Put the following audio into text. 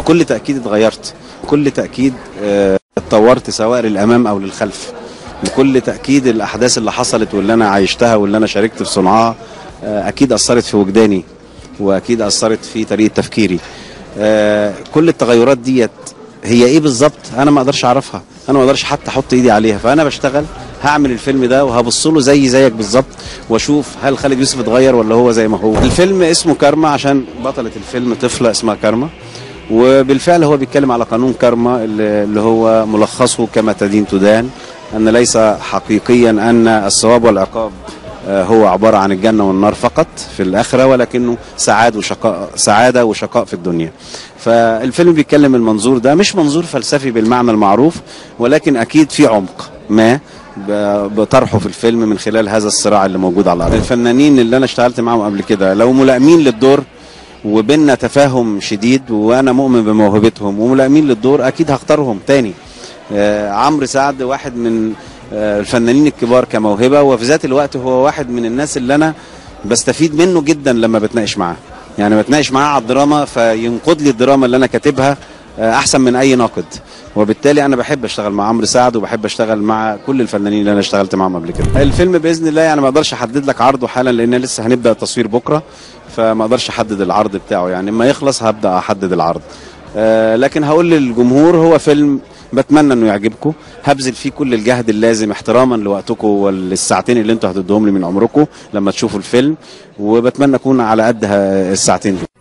بكل تأكيد اتغيرت، بكل تأكيد اتطورت سواء للأمام أو للخلف. بكل تأكيد الأحداث اللي حصلت واللي أنا عايشتها واللي أنا شاركت في صنعها أكيد أثرت في وجداني، وأكيد أثرت في طريقة تفكيري. كل التغيرات ديت هي إيه بالظبط أنا ما أقدرش أعرفها، أنا ما أقدرش حتى أحط إيدي عليها. فأنا بشتغل هعمل الفيلم ده وهبص له زيك بالظبط، واشوف هل خالد يوسف اتغير ولا هو زي ما هو. الفيلم اسمه كارما عشان بطلة الفيلم طفلة اسمها كارما، وبالفعل هو بيتكلم على قانون كارما اللي هو ملخصه كما تدين تدان، أن ليس حقيقيا أن الثواب والعقاب هو عبارة عن الجنة والنار فقط في الآخرة، ولكنه سعادة وشقاء في الدنيا. فالفيلم بيتكلم المنظور ده، مش منظور فلسفي بالمعنى المعروف، ولكن أكيد في عمق ما بطرحه في الفيلم من خلال هذا الصراع اللي موجود على الأرض. الفنانين اللي أنا اشتغلت معهم قبل كده لو ملائمين للدور وبيننا تفاهم شديد وأنا مؤمن بموهبتهم وملائمين للدور، أكيد هختارهم تاني. عمرو سعد واحد من الفنانين الكبار كموهبة، وفي ذات الوقت هو واحد من الناس اللي أنا بستفيد منه جدا لما بتناقش معاه. يعني بتناقش معاه على الدراما فينقد لي الدراما اللي أنا كاتبها أحسن من أي ناقد، وبالتالي أنا بحب أشتغل مع عمرو سعد وبحب أشتغل مع كل الفنانين اللي أنا اشتغلت معهم قبل كده. الفيلم بإذن الله يعني ما أقدرش أحدد لك عرضه حالا لأن لسه هنبدأ التصوير بكرة، فما أقدرش أحدد العرض بتاعه. يعني لما يخلص هبدأ أحدد العرض، لكن هقول للجمهور هو فيلم بتمنى انه يعجبكم، هبذل فيه كل الجهد اللازم احتراما لوقتكم والساعتين اللي انتوا هتدوهم لي من عمركم لما تشوفوا الفيلم، وبتمنى اكون على قد الساعتين دول.